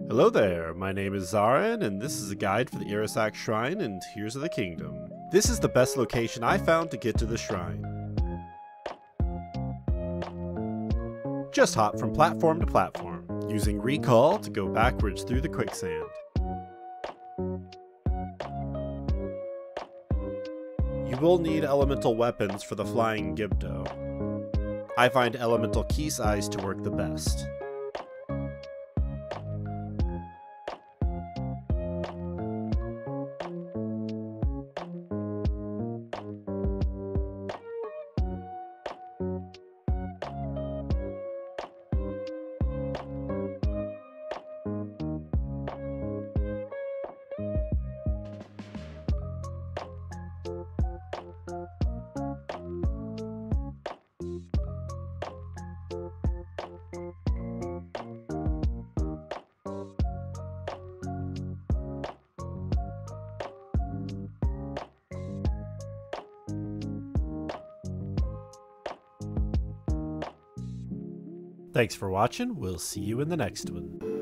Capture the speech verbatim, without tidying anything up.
Hello there, my name is Zarin, and this is a guide for the Irasak Shrine in Tears of the Kingdom. This is the best location I found to get to the shrine. Just hop from platform to platform, using recall to go backwards through the quicksand. You will need elemental weapons for the flying Gibdo. I find elemental key size to work the best. Thanks for watching, we'll see you in the next one.